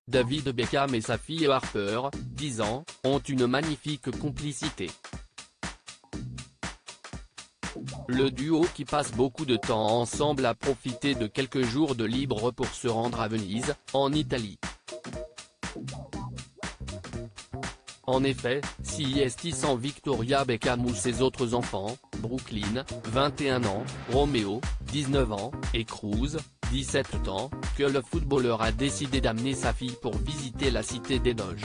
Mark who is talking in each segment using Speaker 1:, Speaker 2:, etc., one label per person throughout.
Speaker 1: David Beckham et sa fille Harper, 10 ans, ont une magnifique complicité. Le duo qui passe beaucoup de temps ensemble a profité de quelques jours de libre pour se rendre à Venise, en Italie. En effet, s'y y est sans Victoria Beckham ou ses autres enfants, Brooklyn, 21 ans, Romeo, 19 ans, et Cruz, 17 ans, que le footballeur a décidé d'amener sa fille pour visiter la cité des Doges.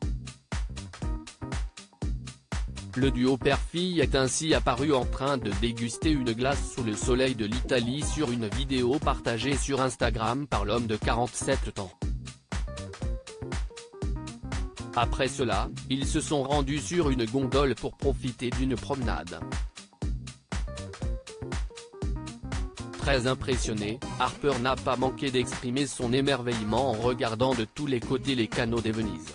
Speaker 1: Le duo père-fille est ainsi apparu en train de déguster une glace sous le soleil de l'Italie sur une vidéo partagée sur Instagram par l'homme de 47 ans. Après cela, ils se sont rendus sur une gondole pour profiter d'une promenade. Très impressionné, Harper n'a pas manqué d'exprimer son émerveillement en regardant de tous les côtés les canaux des Venise.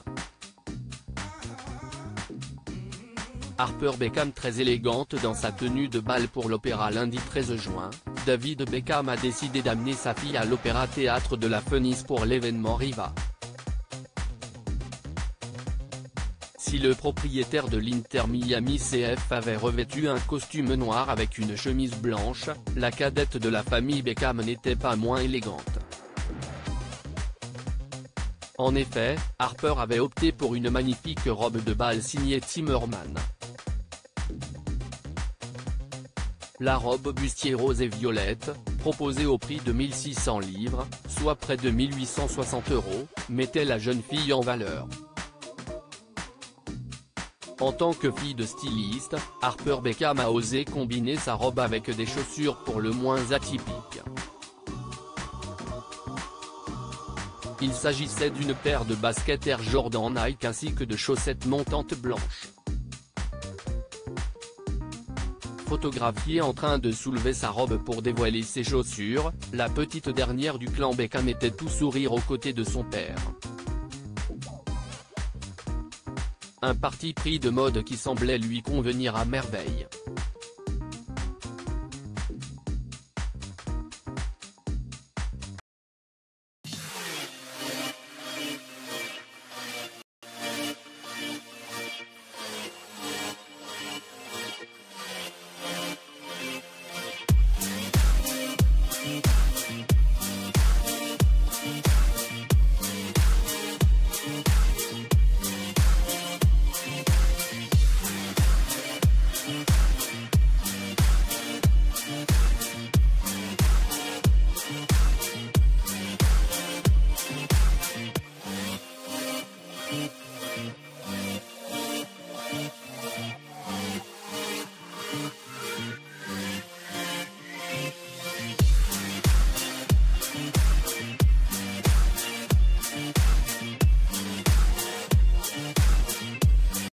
Speaker 1: Harper Beckham très élégante dans sa tenue de bal pour l'opéra lundi 13 juin, David Beckham a décidé d'amener sa fille à l'Opéra Théâtre de la Fenice pour l'événement Riva. Si le propriétaire de l'Inter Miami CF avait revêtu un costume noir avec une chemise blanche, la cadette de la famille Beckham n'était pas moins élégante. En effet, Harper avait opté pour une magnifique robe de bal signée Timmerman. La robe bustier rose et violette, proposée au prix de 1600 livres, soit près de 1860 €, mettait la jeune fille en valeur. En tant que fille de styliste, Harper Beckham a osé combiner sa robe avec des chaussures pour le moins atypiques. Il s'agissait d'une paire de baskets Air Jordan Nike ainsi que de chaussettes montantes blanches. Photographiée en train de soulever sa robe pour dévoiler ses chaussures, la petite dernière du clan Beckham était tout sourire aux côtés de son père. Un parti pris de mode qui semblait lui convenir à merveille.